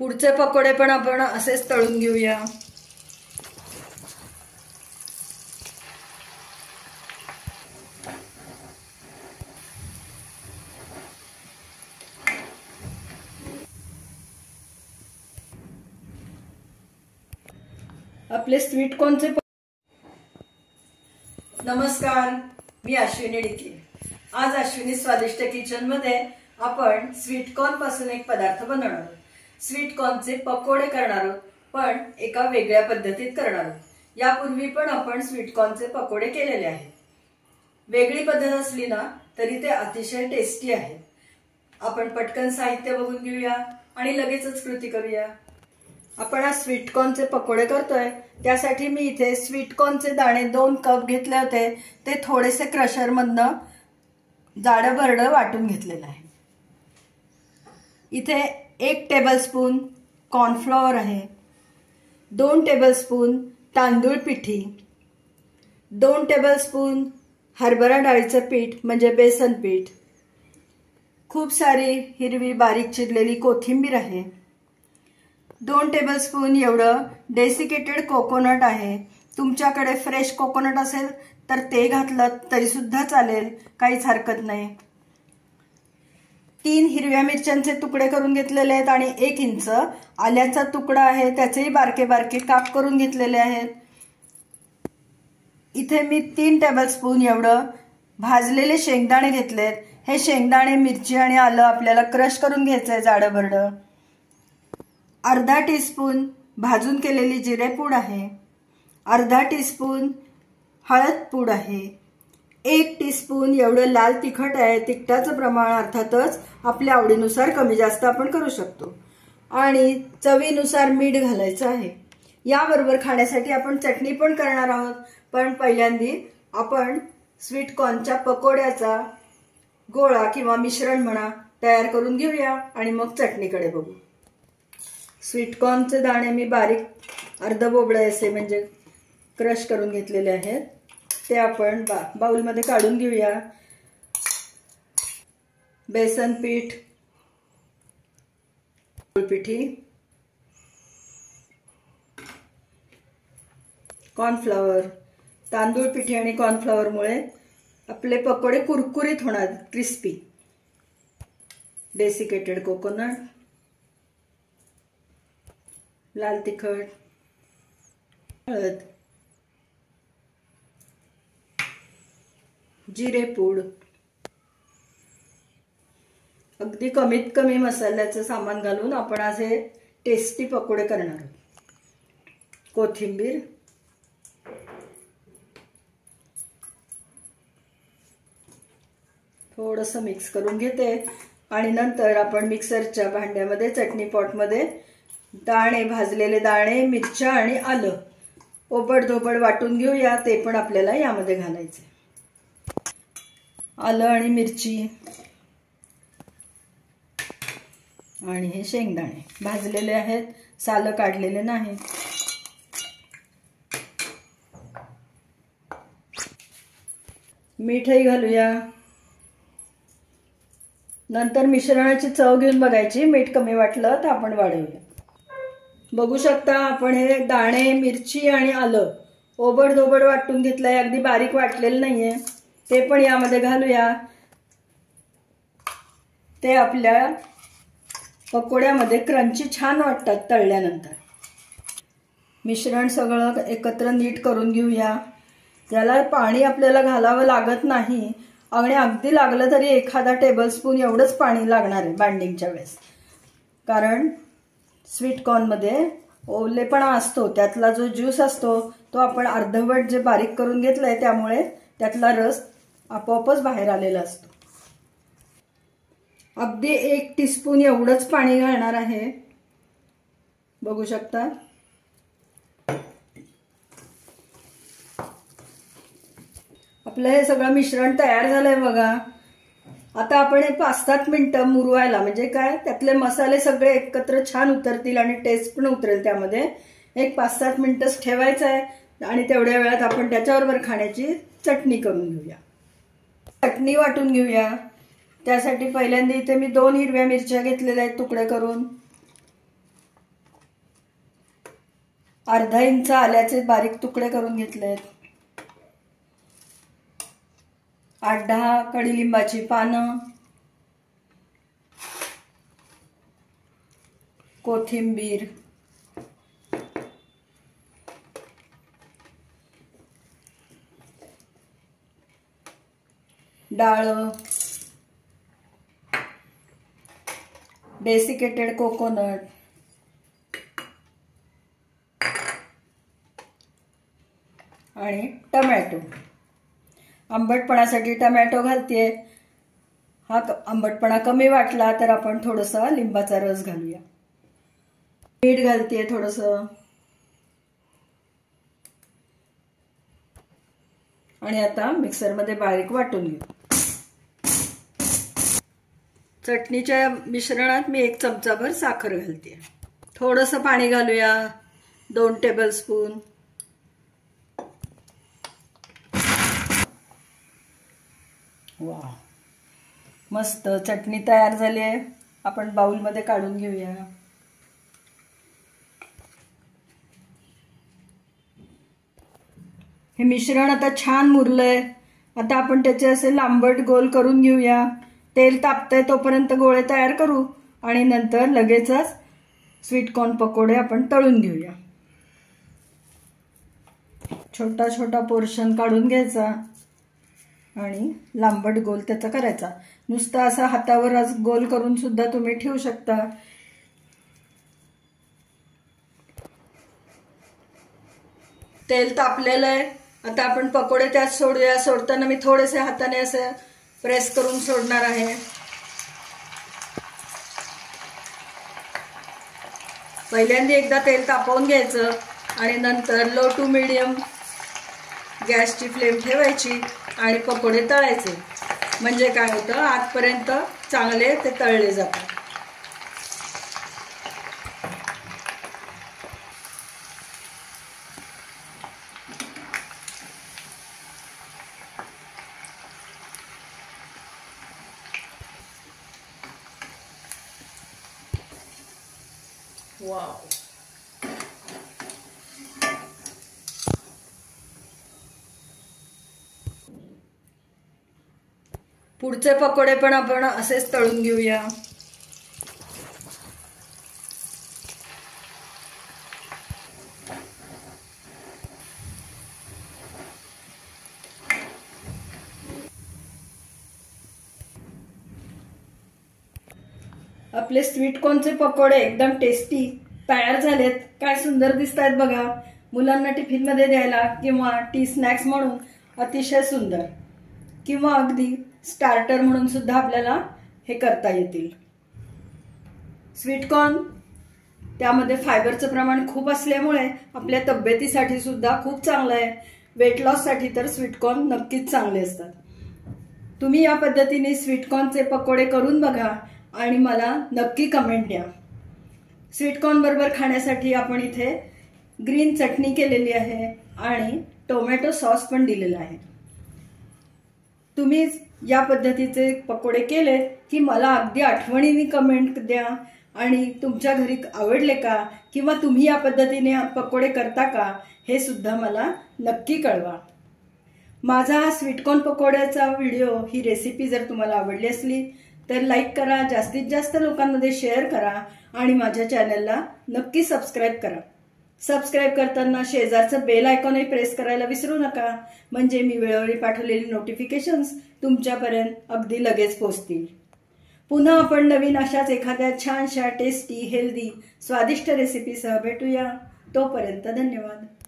पुढचे पकोडे पण आपण असेच तळून घेऊया। आपले स्वीट कॉर्नचे नमस्कार, मी अश्विनी डिके। आज अश्विनी स्वादिष्ट किचन मध्ये आपण स्वीट कॉर्न पासून एक पदार्थ बनवणार आहोत। स्वीट कॉर्नचे पकोडे करणार आहोत, पण एका वेगळ्या पद्धतीत करणार आहोत। यापूर्वी पण आपण स्वीट कॉर्नचे पकोडे केलेले आहेत। वेगळी पद्धत असली ना तरी ते अतिशय टेस्टी आहे। आपण पटकन साहित्य बघून घेऊया आणि लगेचच कृती करूया। आपण आज स्वीट कॉर्नचे पकोडे करतोय, त्यासाठी मी इथे स्वीट कॉर्नचे दाणे 2 कप घेतले होते। ते थोडेसे क्रशर मधनं जाडं भरडं वाटून घेतलेलं आहे। इथे 1 टेबलस्पून कॉर्नफ्लॉवर आहे, 2 टेबलस्पून तांदूळ पिठी, 2 टेबलस्पून हरभरा डाळीचं पीठ म्हणजे बेसन पीठ, खूप सारी हिरवी बारीक चिरलेली कोथिंबीर आहे, 2 टेबलस्पून एवढं डेसिकेटेड कोकोनट आहे। तुमच्याकडे फ्रेश कोकोनट असेल तर ते घातलं तरी सुद्धा चालेल, काहीच हरकत नाही। 3 हिरव्या मिरच्यांचे तुकडे करून घेतलेले आहेत आणि 1 इंच आल्याचा तुकडा आहे, त्याचेही बारके बारके काप करून घेतलेले आहेत। इथे मी 3 टेबलस्पून एवढं भाजलेले शेंगदाणे घेतलेत। हे शेंगदाणे, मिरची आणि आलं आपल्याला क्रश करून घ्यायचंय जाडं भरडं। अर्धा टीस्पून भाजून केलेली जिरे पूड आहे, अर्धा टीस्पून हळद पूड आहे, 1 टीस्पून एवढं लाल तिखट आहे। तिखटाचं प्रमाण अर्थातच आपल्या आवडीनुसार कमी जास्त आपण करू शकतो आणि चवीनुसार मीठ घालायचं आहे। याबरोबर खाण्यासाठी आपण चटणी पण करणार आहोत, पण पहिल्यांदा आपण स्वीट कॉर्नच्या पकोड्याचा गोळा किंवा मिश्रण म्हणा तयार करून घेऊया आणि मग चटणीकडे बघू। स्वीट कॉर्नचे दाणे मी बारीक अर्धबोबळे असे म्हणजे क्रश करून घेतलेले आहेत। ते आपण बाउल मध्ये काढून घेऊया। बेसन पीठ, पिठी, कॉर्नफ्लॉवर, तांदूळ पिठी आणि कॉर्नफ्लॉवर मुळे आपले पकोडे कुरकुरीत होणार, क्रिस्पी। डेसिकेटेड कोकोनट, लाल तिखट, हळद, जिरे पूड, अगदी कमीत कमी मसाल्याचं सामान घालून आपण असे टेस्टी पकोडे करणार आहोत। कोथिंबीर, थोडंसं मिक्स करून घेते आणि नंतर आपण मिक्सरच्या भांड्यामध्ये चटणी पॉटमध्ये दाणे, भाजलेले दाणे, मिरच्या आणि आलं ओबडधोबड वाटून घेऊया। ते पण आपल्याला यामध्ये घालायचे। आलं आणि मिरची आणि हे शेंगदाणे भाजलेले आहेत, सालं काढलेले नाही। मीठही घालूया। नंतर मिश्रणाची चव घेऊन बघायची, मीठ कमी वाटलं तर आपण वाढवूया। बघू शकता आपण हे दाणे, मिरची आणि आलं ओबडधोबड वाटून घेतलंय, अगदी बारीक वाटलेलं नाहीये। ते पण यामध्ये घालूया। ते आपल्या पकोड्यामध्ये क्रंची छान वाटतात तळल्यानंतर। मिश्रण सगळं एकत्र नीट करून घेऊया। त्याला पाणी आपल्याला घालावं लागत नाही आणि अगदी लागलं तरी एखादा टेबलस्पून एवढंच पाणी लागणार आहे बाइंडिंगच्या वेळेस, कारण स्वीट कॉर्न मध्ये ओलेपणा असतो, त्यातला जो ज्यूस असतो तो आपण अर्धवट जे बारीक करून घेतलाय त्यामुळे त्यातला रस आपोआपच बाहेर आलेला असतो। अगदी 1 टीस्पून एवढंच पाणी घालणार आहे, बघू शकता। आपलं हे सगळं मिश्रण तयार झालंय बघा। आता आपण हे 5-7 मिनिटं मुरवायला, म्हणजे काय त्यातले मसाले सगळे एकत्र छान उतरतील आणि टेस्ट पण उतरेल त्यामध्ये, एक 5-7 मिनिटच ठेवायचं आहे आणि तेवढ्या वेळात आपण त्याच्याबरोबर खाण्याची चटणी करून घेऊया। चटणी वाटून घेऊया। त्यासाठी पहिल्यांदा इथे मी 2 हिरव्या मिरच्या घेतलेल्या आहेत तुकडे करून, अर्धा इंच आल्याचे बारीक तुकडे करून घेतलेत, 8-10 कडीलिंबाची पानं, कोथिंबीर, डाळ, डेसिकेटेड कोकोनट, आणि टमॅटो. आंबटपणासाठी टमॅटो घालतेय. हा आंबटपणा कमी वाटला तर आपण थोडासा लिंबाचा रस घालूया. मीठ घालतेय थोडंसं, आणि आता मिक्सरमध्ये बारीक वाटून घेऊ. चटणीच्या मिश्रणात मी 1 चमचाभर साखर घालते. थोडंसं पाणी घालूया, 2 टेबलस्पून. वाह, मस्त चटणी तयार झाली आहे. आपण बाउलमध्ये काढून घेऊया. हे मिश्रण आता छान मुरलंय. आता आपण त्याचे असे लांबट गोल करून घेऊया. तेल तापतंय तोपर्यंत गोळे तयार करू आणि नंतर लगेचच स्वीटकॉर्न पकोडे आपण तळून घेऊया. छोटा छोटा पोर्शन काढून घ्यायचा आणि लांबट गोल त्याचा करायचा. नुसता असा हातावर गोल करून सुद्धा तुम्ही ठेवू शकता. तेल तापलेलं आहे. आता आपण पकोडे त्यात सोडूया. सोडताना मी थोडेसे हाताने असं प्रेस करून सोडणार आहे. पहिल्यांदा एकदा तेल तापवून घ्यायचं आणि नंतर लो टू मीडियम गॅसची फ्लेम ठेवायची आणि पकोडे तळायचे. म्हणजे काय होतं, आतपर्यंत चांगले ते तळले जातात. वाव, पुढचे पकोडे पण आपण असेच तळून घेऊया. आपले स्वीटकॉर्नचे पकोडे एकदम टेस्टी तयार झालेत. काय सुंदर दिसतायत बघा. मुलांना टिफिन मध्ये द्यायला किंवा टी स्नॅक्स म्हणून अतिशय सुंदर, किंवा अगदी स्टार्टर म्हणून सुद्धा आपल्याला हे करता येतील. स्वीटकॉर्न त्यामध्ये फायबरचं प्रमाण खूप असल्यामुळे आपल्या तब्येतीसाठी सुद्धा खूप चांगलं आहे. वेट लॉस साठी तर स्वीटकॉर्न नक्कीच चांगले असतात. तुम्ही या पद्धतीने स्वीटकॉर्नचे पकोडे करून बघा आणि मला नक्की कमेंट द्या. स्वीटकॉर्न बरोबर खाण्यासाठी आपण इथे ग्रीन चटणी केलेली आहे आणि टोमॅटो सॉस पण दिलेला आहे. तुम्ही या पद्धतीचे पकोडे केले की मला अगदी आठवणीने कमेंट द्या आणि तुमच्या घरी आवडले का, किंवा तुम्ही या पद्धतीने पकोडे करता का हे सुद्धा मला नक्की कळवा. माझा हा स्वीटकॉर्न पकोड्याचा व्हिडिओ, ही रेसिपी जर तुम्हाला आवडली असली तर लाईक करा, जास्तीत जास्त लोकांमध्ये शेअर करा आणि माझ्या चॅनलला नक्की सबस्क्राईब करा. सबस्क्राईब करताना शेजारचं बेल आयकॉनही प्रेस करायला विसरू नका, म्हणजे मी वेळोवेळी पाठवलेली नोटिफिकेशन्स तुमच्यापर्यंत अगदी लगेच पोहोचतील. पुन्हा आपण नवीन अशाच एखाद्या छानशा टेस्टी, हेल्दी, स्वादिष्ट रेसिपीसह भेटूया. तोपर्यंत धन्यवाद.